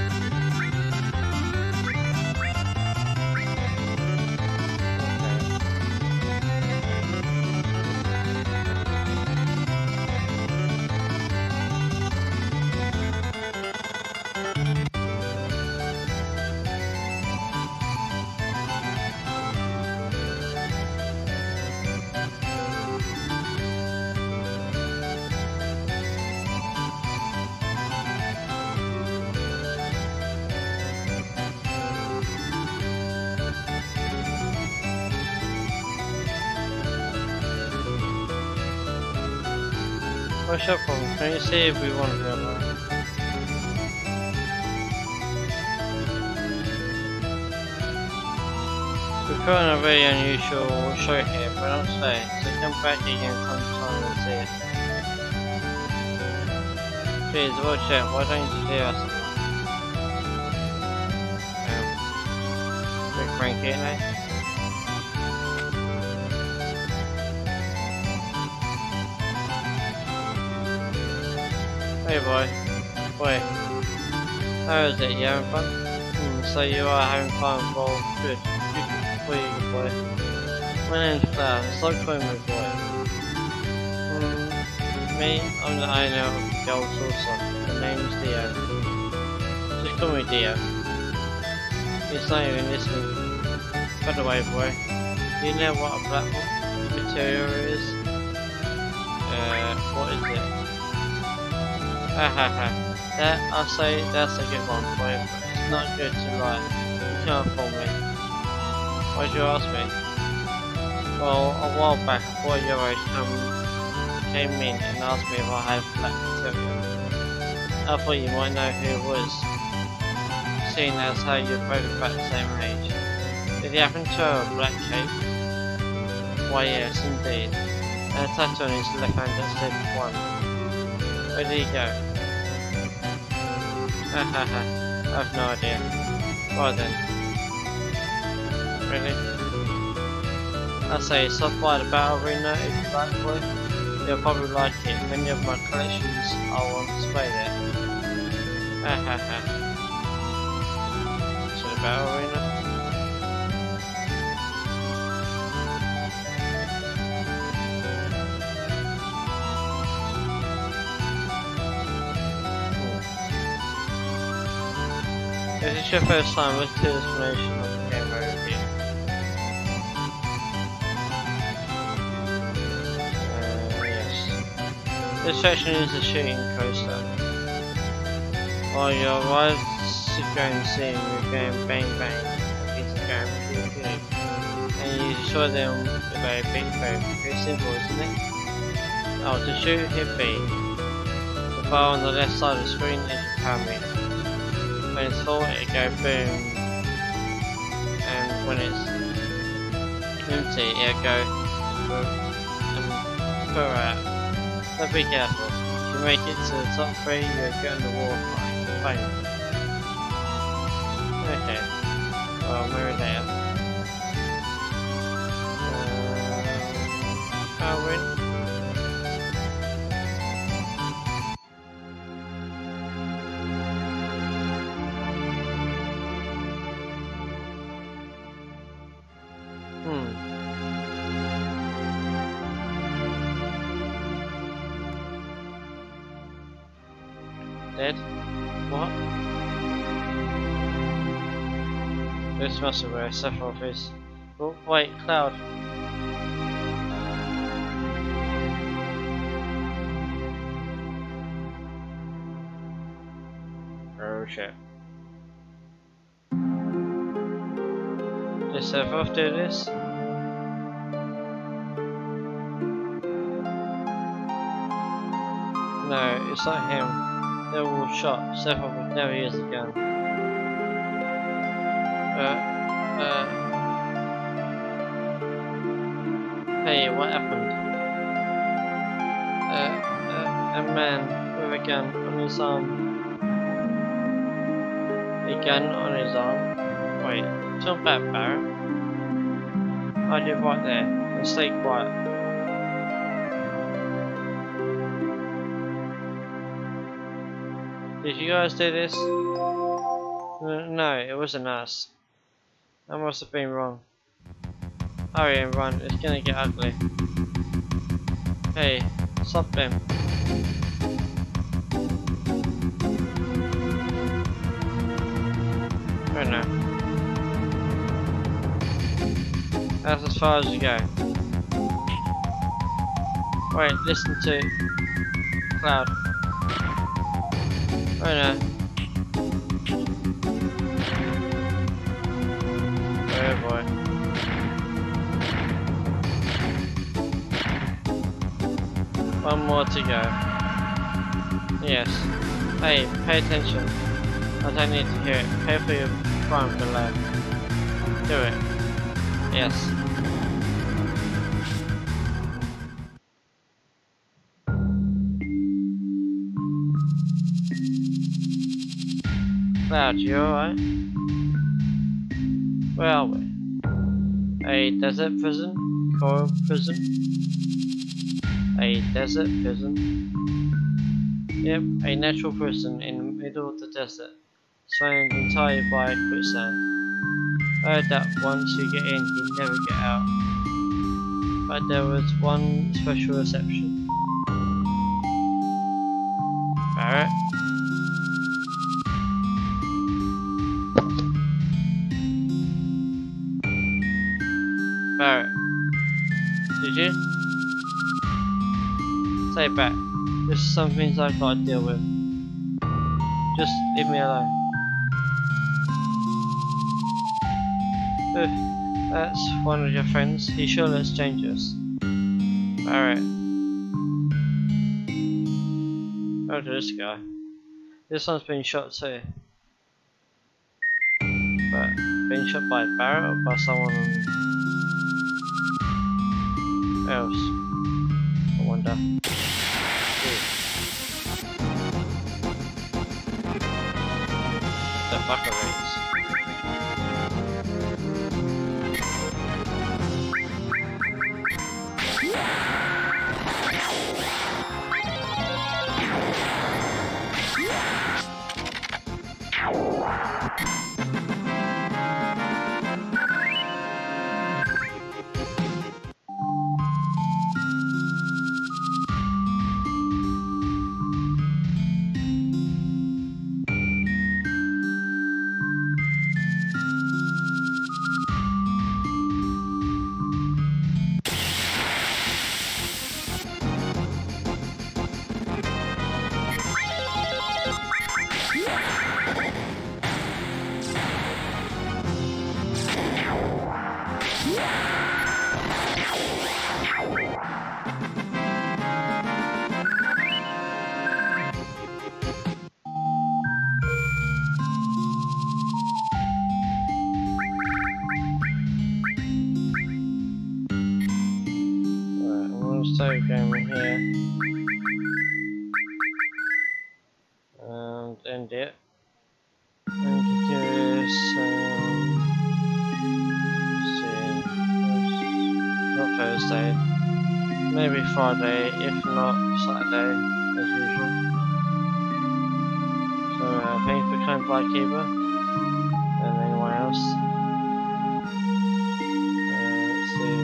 S1: What's up, problem? Can you see if we want to go live? We're putting a very unusual show here, but I'm staying, so come back again sometime and see it. Please, watch out, why don't you see us? Bit cranky, eh? Hey boy, wait, how is it, you having fun? So you are having fun, well, good for you, boy. My name's Cloud, stop calling me boy. Me, I'm the owner of the Gold Saucer, the name's Dio. Just call me Dio. It's not even listening. By the way boy, do you know what a black material is? What is it? Hahaha, that, I'll say that's a good one for you, but it's not good to lie. You can't fool me. Why'd you ask me? Well, a while back, a boy your age came in and asked me if I had black material. I thought you might know who it was, seeing as how you're both about the same age. Did he happen to have a black cape? Why yes, indeed. And a tattoo on his left hand that said 1. Where did he go? Hahaha, I have no idea. Right then. Really? I say, stop by the battle arena if you like, boy. You'll probably like it. Many of my collections are on display there. Hahaha. To the battle arena? If it's your first time, let's do the explanation of the game overview. Yes. This section is the shooting coaster. While you arrive to go and see him, you're going bang bang, a piece of going pew pew. And you destroy them with a big boat. Very simple, isn't it? Oh, to shoot, hit B. The bar on the left side of the screen is your power meter. When it's full, it go boom, and when it's empty, it'll go out. So be careful. If you make it to the top 3, you'll get on the wall fine. Okay. Well, maybe later. Power win. Dead? What? This must be where Sephiroth is. Oh, wait, Cloud. Oh shit. Did Sephiroth do this? No, it's not him. They're all shot. Sephiroth would never use a gun. Hey, what happened? A man with a gun on his arm. A gun on his arm? Wait, turn back, Barret. I live right there, and stay quiet. Did you guys do this? No, it wasn't us. I must have been wrong. Hurry and run, it's gonna get ugly. Hey, stop them. Oh no. That's as far as you go. Wait, listen to Cloud. Oh no. Oh boy. One more to go. Yes. Hey, pay attention. I don't need to hear it. Pay for your crime below. Do it. Yes. Cloud, you alright? Where are we? A desert prison? Coral prison? A desert prison? Yep, a natural prison in the middle of the desert, surrounded entirely by quicksand. I heard that once you get in, you never get out. But there was one special exception. Barret? Barret, did you? Stay back. There's some things I've got to deal with. Just leave me alone. That's one of your friends. He sure looks dangerous. Barret. Oh, to this guy. This one's been shot too. But being shot by Barrett or by someone else? I wonder. Ooh. The fuckeries. Save game in here and end it and do this, not Thursday, maybe Friday, if not Saturday as usual. So thanks for coming by, Keeper, and anyone else. Let's see.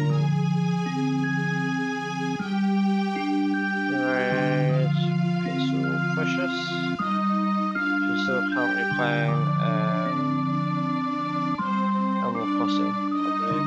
S1: Red Pixel Precious. She's still currently playing Animal Crossing, I believe.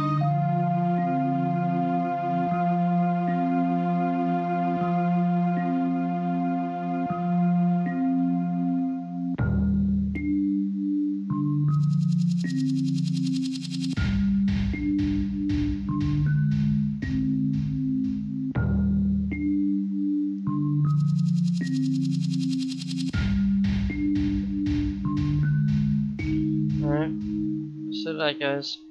S1: Alright, so that guys.